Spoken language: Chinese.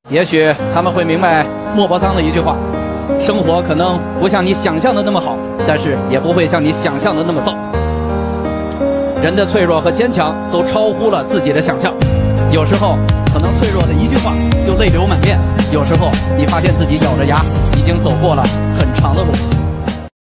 也许他们会明白莫泊桑的一句话：生活可能不像你想象的那么好，但是也不会像你想象的那么糟。人的脆弱和坚强都超乎了自己的想象，有时候可能脆弱的一句话就泪流满面，有时候你发现自己咬着牙已经走过了很长的路。